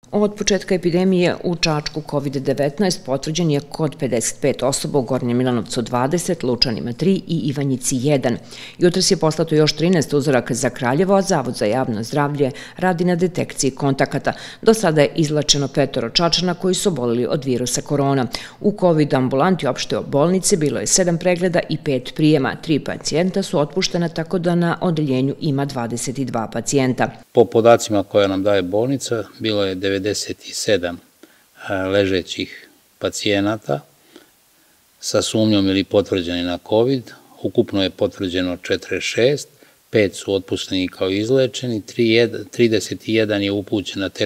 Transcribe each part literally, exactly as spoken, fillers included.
Od početka epidemije u Čačku kovid devetnaest potvrđen je kod pedeset pet osoba, u Gornjem Milanovcu dvadeset, Lučanima tri i Ivanjici jedan. Jutros je poslato još trinaest uzoraka za Kraljevo, a Zavod za javno zdravlje radi na detekciji kontakata. Do sada je izlečeno petoro Čačana koji su oboleli od virusa korona. U kovid ambulanti opšte bolnice bilo je sedam pregleda i pet prijema. Tri pacijenta su otpuštena, tako da na odeljenju ima dvadeset dva pacijenta. Po podacima koje nam daje bolnica, bilo je devedeset sedam ležećih pacijenata sa sumnjom ili potvrđeni na COVID. Ukupno je potvrđeno četrdeset šest, pet su otpušteni kao izlečeni, trideset jedan je upućen na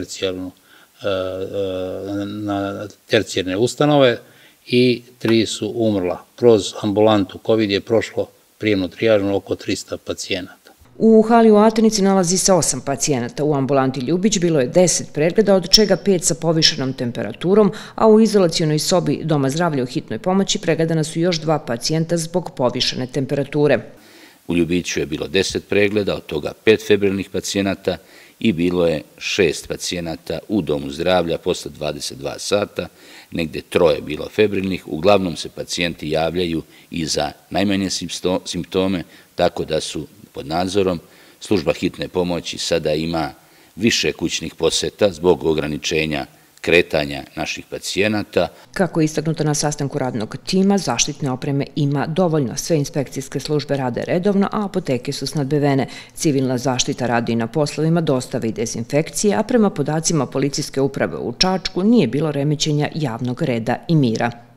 na tercijarne ustanove i tri su umrla. Kroz ambulantu COVID je prošlo prijemnu trijažnu oko trista pacijenata. U hali u Atenici nalazi se osam pacijenata. U ambulanti Ljubić bilo je deset pregleda, od čega pet sa povišenom temperaturom, a u izolacionoj sobi Doma zdravlja u hitnoj pomoći pregledana su još dva pacijenta zbog povišene temperature. U Ljubiću je bilo deset pregleda, od toga pet febrilnih pacijenata i bilo je šest pacijenata u Domu zdravlja posle dvadeset dva sata, negde troje bilo febrilnih. Uglavnom se pacijenti javljaju i za najmanje simptome, tako da su pod nadzorom. Služba hitne pomoći sada ima više kućnih poseta zbog ograničenja kretanja naših pacijenata. Kako je istaknuto na sastanku radnog tima, zaštitne opreme ima dovoljno. Sve inspekcijske službe rade redovno, a apoteke su snadbevene. Civilna zaštita radi na poslovima dostave i dezinfekcije, a prema podacima policijske uprave u Čačku nije bilo remećenja javnog reda i mira.